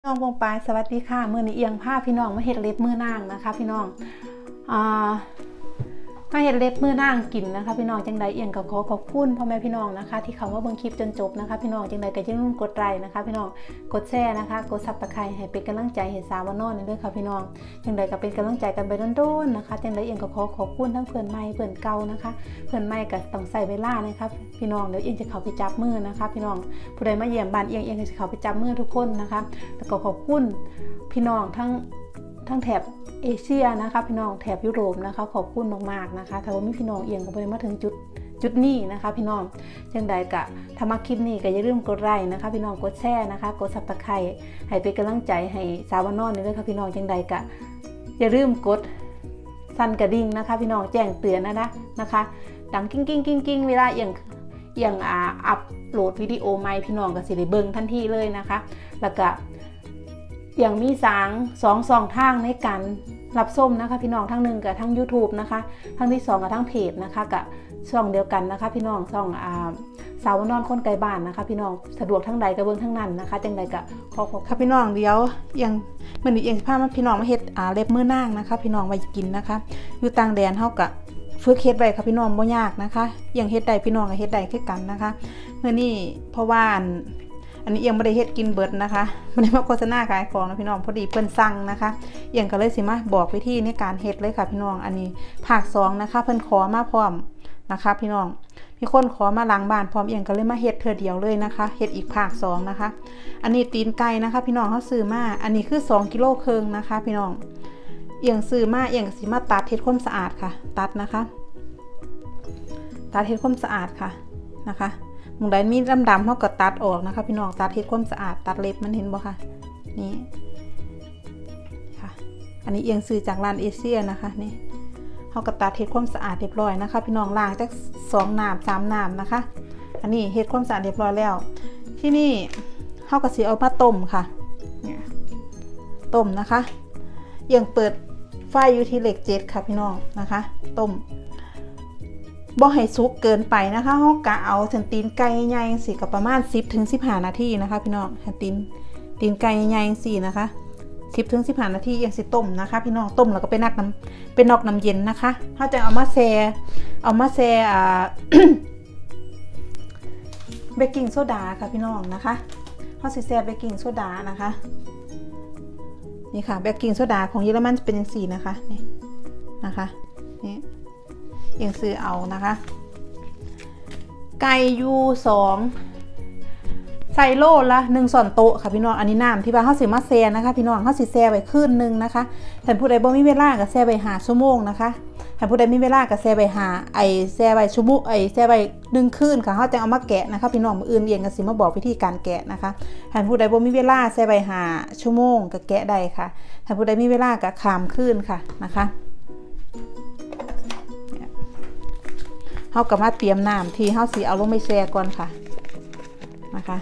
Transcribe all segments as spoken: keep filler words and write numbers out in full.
น้องวงปลายสวัสดีค่ะมือนี้เอียงผ้าพี่น้องมาเห็ดเล็บมือนางนะคะพี่น้องอ่ามาเห็ดเล็บมือนางกินนะคะพี่น้องจังใดเอียงกับขอขอบคุณพ่อแม่พี่น้องนะคะที่เขาว่าเบิ่งคลิปจนจบนะคะพี่น้องจังใดก็อย่าลืมกดไลค์นะคะพี่น้องกดแชร์นะคะกดซับสไครต์ให้เป็นกำลังใจให้สาวน้อยนี่ด้วยค่ะพี่น้องจังใดก็เป็นกำลังใจกันไปโดนๆนะคะจังใดเอียงก็ขอขอบคุณทั้งเพื่อนใหม่เพื่อนเก่านะคะเพื่อนใหม่ก็ต้องใส่เวลานะคะพี่น้องเดี๋ยวเอียงจะเข้าไปจับมือนะคะพี่น้องผู้ใดมาเยี่ยมบ้านเอียงเอียงจะเข้าไปจับมือทุกคนนะคะแล้วก็ขอบคุณพี่น้องทั้งทั้งแถบเอเชียนะคะพี่น้องแถบยุโรปนะคะขอบคุณมากๆนะคะถ้าว่ามีพี่น้องเอียงก็ไปมาถึงจุดจุดนี้นะคะพี่น้องจังใดกะถ้ามาคลิปนี้ก็อย่าลืมกดไลค์นะคะพี่น้องกดแชร์นะคะกดซับสไครต์ให้เป็นกำลังใจให้สาวน้อยนี่ด้วยค่ะพี่น้องจังใดกะอย่าลืมกดสั่นกระดิ่งนะคะพี่น้องแจ้งเตือนนะนะนะคะดังกิ้งกิ้งกิ้งกิ้งเวลาเอียงเอียงอ่าอัพโหลดวิดีโอใหม่พี่น้องก็สิได้เบิ่งทันทีเลยนะคะแล้วก็อย่างมีสางสองสองทางในการรับส้มนะคะพี่น้องทั้งหนึ่งกับทั้ง ยูทูบ นะคะทั้งที่สองกับทั้งเพจนะคะกับช่องเดียวกันนะคะพี่น้องช่องอ่าสาวนอนคนไกลบ้านนะคะพี่น้องสะดวกทั้งใดกับเบิ้งทั้งนั้นนะคะจังใดกับขอขอบค่ะพี่น้องเดี๋ยวยังเหมือนอย่างผ้าพี่น้องมาเฮ็ดอ่าเล็บมือนางนะคะพี่น้องไว้กินนะคะอยู่ต่างแดนเท่ากับฝึกเฮ็ดไว้ค่ะพี่น้องบ่ยากนะคะอย่างเฮ็ดได้พี่น้องกับเฮ็ดได้คือกันนะคะเมื่อนี้เพราะว่าอันนี้ยังไม่ได้เฮ็ดกินเบิร์ดนะคะไม่ได้มาโฆษณาขายของนะพี่น้องพอดีเพิ่นสั่งนะคะยังก็เลยสิมาบอกวิธีในการเฮ็ดเลยค่ะพี่น้องอันนี้ภาคสองนะคะเพิ่นขอมาพร้อมนะคะพี่น้องมีคนขอมาล้างบ้านพร้อมเอียงก็เลยมาเฮ็ดเธอเดียวเลยนะคะเฮ็ดอีกภาคสองนะคะอันนี้ตีนไก่นะคะพี่น้องเขาซื้อมาอันนี้คือสองกิโลครึ่งนะคะพี่น้องเอียงซื้อมาเอียงสิมาตัดเฮ็ดความสะอาดค่ะตัดนะคะตัดเฮ็ดความสะอาดค่ะนะคะมุงใดมีดำดำเขาก็ตัดออกนะคะพี่น้องตัดเฮ็ดความสะอาดตัดเล็บมันเห็นบ่ค่ะนี่ค่ะอันนี้เอียงซื้อจากร้านเอเชียนะคะนี่เขาก็ตัดเฮ็ดความสะอาดเรียบร้อยนะคะพี่น้องล้างจากสองน้ำสามน้ำนะคะอันนี้เฮ็ดความสะอาดเรียบร้อยแล้วที่นี่เขาก็สิเอามาต้มค่ะเนี่ยต้มนะคะเอียงเปิดไฟอยู่ที่เหล็กเจ็ดค่ะพี่น้องนะคะต้มบ่ให้สุกเกินไปนะคะเขากะเอาเส้นตีนไก่ใหญ่ๆสิกับประมาณสิบถึงสิบห้านาทีนะคะพี่น้องเส้นตีนตีนไก่ใหญ่ๆสินะคะสิบถึงสิบห้านาทียังสิต้มนะคะพี่น้องต้มแล้วก็ไปนักน้ำเป็นนอกน้ำเย็นนะคะเขาจะเอามาแช่เอามาแช่อ่า เบกกิ้งโซดาค่ะพี่น้องนะคะเขาสิแช่เบกกิ้งโซดานะคะนี่ค่ะเบกกิ้งโซดาของเยอรมันเป็นอย่างสี่นะคะนี่นะคะนี่ยังซื้อเอานะคะไก่ยูสองใส่โลละหนึ่งส่วนโต๊ะค่ะพี่น้องอันนี้น้ำที่บ้านเขาสิมาแซ่นะคะพี่น้องเขาสิแซ่ไว้คืนนึงนะคะท่านผู้ใดบ่มีเวลาก็แซ่ไว้หาชั่วโมงนะคะท่านผู้ใดมีเวลาก็แซ่ไว้หาไอแซ่ไว้ชั่วโมงไอแซ่ไว้หนึ่งคืนค่ะเขาจะเอามาแกะนะคะพี่น้องมื้ออื่นเองก็สิมาบอกวิธีการแกะนะคะท่านผู้ใดบ่มีเวลาแซ่ไว้หาชั่วโมงก็แกะได้ค่ะท่านผู้ใดมีเวลาก็ขามคืนค่ะนะคะเขากำลังเตรียมน้ำที่เขาสีเอาลงไปแช่ก่อนค่ะนะคะ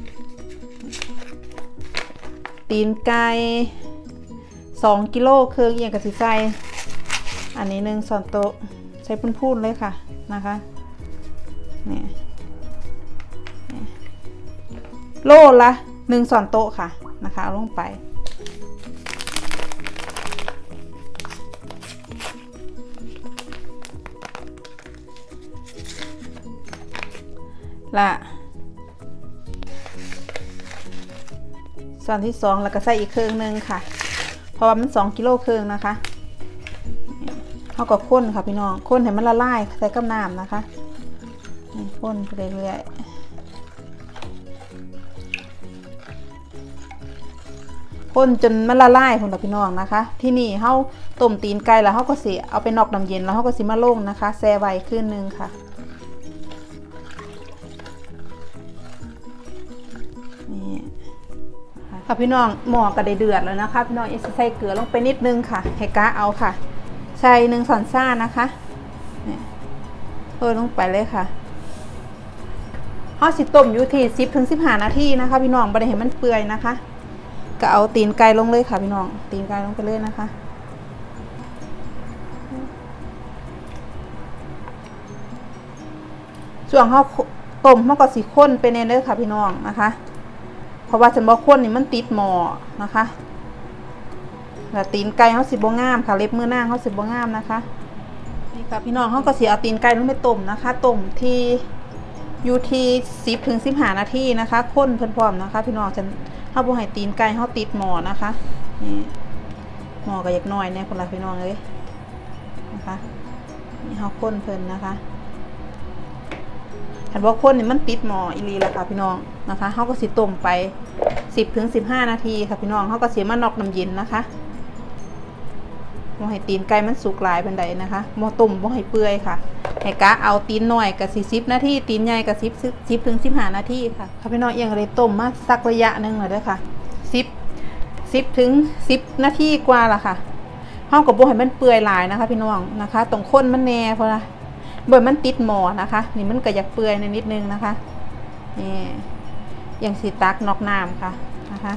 ตีนไก่สองกิโลครึ่งเอียงกับสีใส่อันนี้หนึ่งส่วนโต๊ะใช้พูนๆเลยค่ะนะคะเนี่ยโลละหนึ่งส่วนโต๊ะค่ะนะคะเอาลงไปละส่วนที่สองแล้วก็ใส่อีกครึ่งนึงค่ะเพราะว่ามันสองกิโลครึ่งนะคะเขาก็ข้นค่ะพี่น้องข้นให้มันละลายใส่กับน้ำนะคะข้นไปเรื่อยๆข้นจนมันละลายคุณพี่น้องนะคะที่นี่เขาต้มตีนไก่แล้วเขาก็สิเอาไปนอกน้ำเย็นแล้วเขาก็สิมาลงนะคะแช่ไว้คืนนึงค่ะค่ะพี่น้องหม้อก็ได้เดือดแล้วนะคะพี่น้องใส่เกลือลงไปนิดนึงค่ะให้กะเอาค่ะใส่หนึ่งช้อนซ่านะคะเนี่ยเพิ่มลงไปเลยค่ะห่อสิต้มอยู่ที่สิบถึงสิบห้านาทีนะคะพี่น้องไม่ได้เห็นมันเปื่อยนะคะก็เอาตีนไก่ลงเลยค่ะพี่น้องตีนไก่ลงไปเลยนะคะส่วนห่อต้มห่อก็สีข้นไปเนยเลยค่ะพี่น้องนะคะราะว่าฉันบอกคนนี่มันติดหมอนะคะแต่ตีนไก่เขาสิบงามค่ะเล็บมือนางเขาสิบงามนะคะนี่ค่ะพี่น้องเขาก็เสียเอาตีนไก่ลงไปต้มนะคะต้มที่อยู่ที่สิบถึงสิบห้านาทีนะคะข้นเพิ่นพร้อมนะคะพี่น้องฉันเขาบอกให้ตีนไก่เขาติดหมอนะคะนี่หมอก็อยากน้อยเนี่ยคนละพี่น้องเลยนะคะนี่เขาข้นเพิ่นนะคะฉันบอกข้นนี่มันติดหมออีลีแล้วค่ะพี่น้องนะคะเขาก็สิต้มไปสิบถึงสิบห้านาทีค่ะพี่น้องเขาก็เสียมานอกน้ำเย็นนะคะบ่ให้ตีนไก่มันสุกหลายเป็นใดนะคะบ่ต้มบ่ให้เปื่อยค่ะให้กะเอาตีนหน่อยกับสี่สิบนาทีตีนใหญ่กับสิบสิบถึงสิบห้านาทีค่ะค่ะพี่น้องเอียงเลยต้มมาสักระยะหนึ่งเลยด้วยค่ะสิบสิบถึงสิบนาทีกว่าละค่ะห้องกับบ่ให้มันเปื่อยหลายนะคะพี่น้องนะคะตรงข้นมันแน่เพราะนะบ่มันติดหมอนะคะนี่มันก็อยากเปื่อยนิดนึงนะคะนี่อย่างสีตักนอกน้ำค่ะนะคะ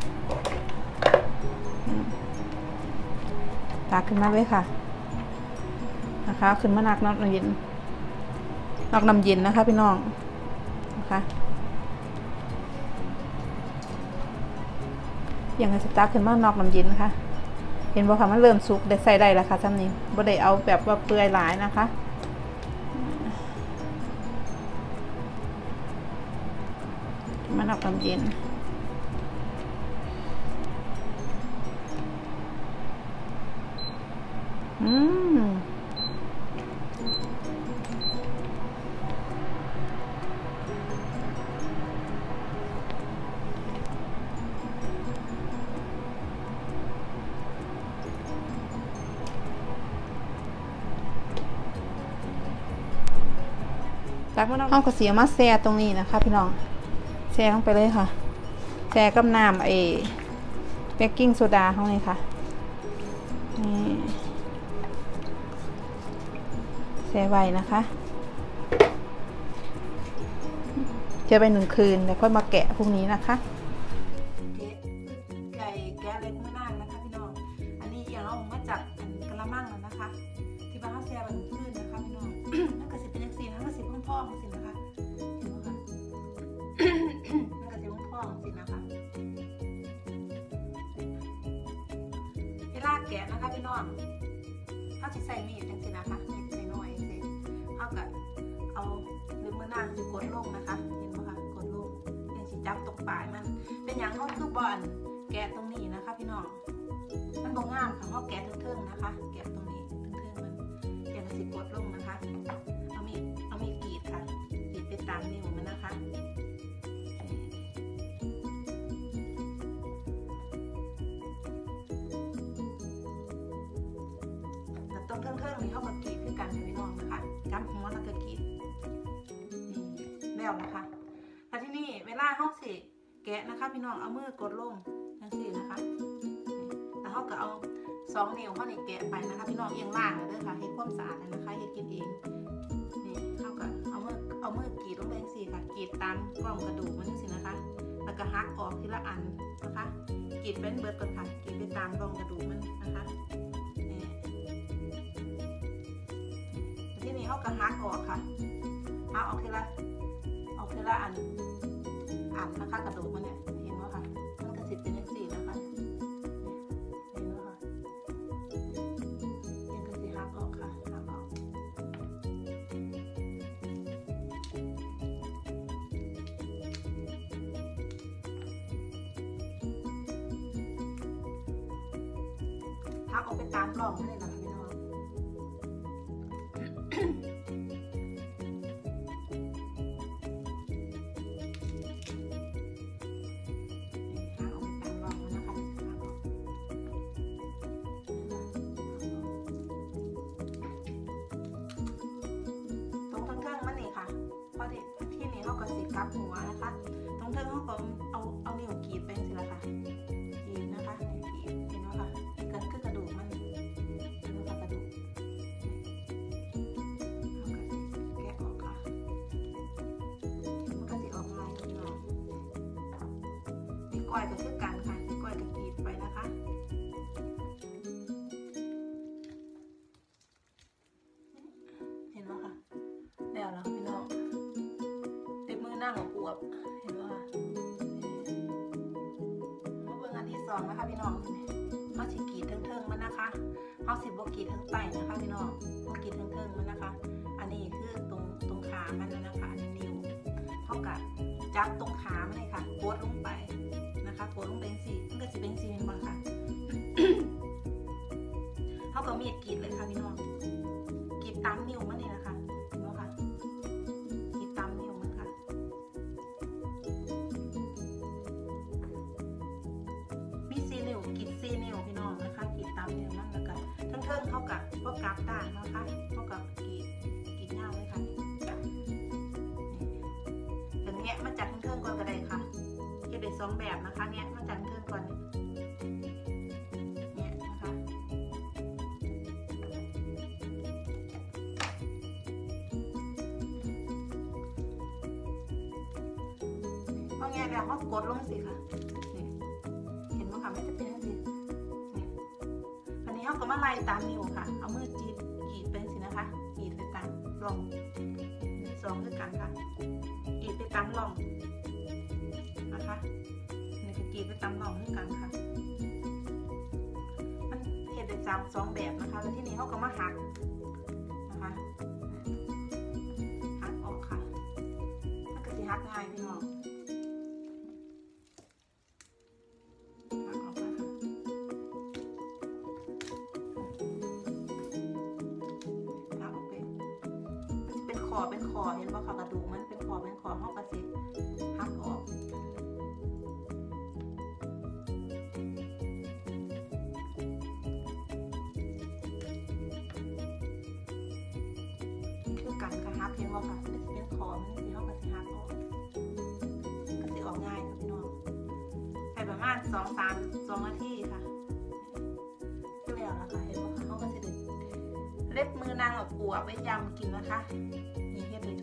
ตักขึ้นมาไว้ค่ะนะคะขึ้นมานักนอกน้ำเย็นนอกน้ำเย็นนะคะพี่น้องนะคะอย่างสตักขึ้นมานอกน้ำเย็นนะคะเห็นบ่ค่ะมันเริ่มสุกได้ใส่ได้แล้วค่ะซ้ำนี้บ่ได้เอาแบบว่าเปื่อยหลายนะคะมานอกน้ำเย็นอืมจากนั้นเอากระเสียมาแซ่ตรงนี้นะคะพี่น้องแช่ลงไปเลยค่ะแช่กับน้ำไอเบกกิ้งโซดาเข้าเลยค่ะนี่แช่ไว้นะคะจะไปหนึ่งคืนแล้วค่อยมาแกะพรุ่งนี้นะคะไก่แกะเล็กไม่นานนะคะพี่น้องอันนี้อย่างเอามาจากกระมังแล้วนะคะที่บ้านเขาแช่ไปหนึ่งคืนนะคะพี่น้องนั่นก็สิเป็นยังสีนั่นก็สิพ่อพ่อสินะคะเห็นไหมคะนั่นก็สิพ่อพ่อสินะคะเวลาแกะนะคะพี่น้องเขาจะใส่มีดจังสินะคะมีดใส่น้อยสิเขาก็เอาหรือมือนางสิกดลงนะคะเห็นไหมคะกดลงยังสิจับตกปลายมันเป็นอย่างเขาคือบอลแกะตรงนี้นะคะพี่น้องมันบ่งามค่ะเขาแกะเทิงๆนะคะแกะตรงนี้เทิงๆมันยังสิกดลงนะคะเอามีดเอามีดกรีดค่ะกรีดไปตามนิ้วมันนะคะตรงเทิงๆนี่เขาก็กรีดคือกันค่ะพี่น้องนะคะจับหัวแล้วก็กรีดแล้วนะคะแล้วที่นี่เวลาเขาสิแกะนะคะพี่น้องเอามือกดลงจังซี่นะคะแล้วเขาก็เอาสองนิ้วเขานี่แกะไปนะคะพี่น้องเอียงล่างเลยค่ะเฮ็ดความสะอาดเลยนะคะเฮ็ดกินเองนี่เขาก็เอามือเอามือกรีดลงไปจังซี่ค่ะกรีดตามกล่องกระดูกมันจังซี่นะคะแล้วก็หักออกทีละอันนะคะกรีดเป็นเบิดก่อนค่ะกรีดไปตามกล่องกระดูกมันนะคะที่นี่เขาก็หักออกค่ะหักออกทีละออกทีละอันอันนะคะกระดูกมันเนี่ยเห็นไหมคะมันกระสิบเป็นเลขสี่นะคะเห็นไหมคะยังกระสิบหักออกค่ะหักออกหักออกไปตามกล่องเลยนะคะพี่น้องกับหัวนะคะตรงเทิงเขาก็เอาเอานิ้วกรีดไปสิละค่ะกรีดนะคะกรีดเห็นไหมคะเกิดขึ้นกระดูกมันเห็นไหมคะกระดูกเอากระแกะออกค่ะมันก็จะออกลายพี่น้องนี่ก้อยก็คือกันค่ะนี่ก้อยก็กรีดไปนะคะเห็นไหมคะแล้วแล้วพี่น้องนั่งอวบเห็นไหมคะองนะคะพี่น้องเขาสิกรีดเทิงๆมันนะคะเขาสิบกรีดทั้งไตนะคะพี่น้องเขากรีดเทิงๆมันนะคะอันนี้คือตรงตรงขามันนะคะอันนี้นิ้วเท่ากับจับตรงขามันเลยค่ะกดลงไปนะคะกดลงเป็นสีมันก็จะเป็นสีเป็นบอลค่ะ เท่ากับมีดกรีดเลยค่ะพี่น้องกรีดตามนิ้วมันนี่นะคะเห็นไหมคะกรีดตามนิ้วมันค่ะมีซีนิ้วกรีดซีนิ้วพี่น้องนะคะกรีดตามนิ้วมันแล้วก็เทิงๆเท่ากับพวกกราฟด่างนะคะเท่ากับกรีดกรีดหน้าไว้ค่ะถึงเนี้ยมาจากเทิงๆก่อนก็ได้ค่ะเก็บได้สองแบบนะคะเนี้ยมาจากเทิงก่อนพอไงแล้วเขากดลงสิค่ะนี่เห็นไหมคะไม่จะเป็นสินี่อันนี้เขาก็มาไล่ตามนิ้วค่ะเอามือจีบกรีดเป็นสินะคะกรีดไปตามร่องสองด้วยกันค่ะกรีดไปตามร่องนะคะนี่ก็กรีดไปตามร่องด้วยกันค่ะมันเห็นได้สามสองแบบนะคะแล้วที่นี้เขาก็มาหักนะคะหักออกค่ะมันก็จะหักง่ายพี่น้องคอเป็นคอเห็นว่าเขากระดูกมันเป็นคอเป็นคอห้องกระสิบหักออกคือกันกระหักเห็นว่าค่ะเป็นคอมันเป็นห้องกระสิหักออกกระสิออกง่ายค่ะพี่น้องใช้ประมาณสองสามสองนาทีค่ะก็แล้วนะคะเห็นว่าค่ะห้องกระสิเล็บมือนางเอาปูเอาไปยำกินนะคะนี่เฮ็ดเลย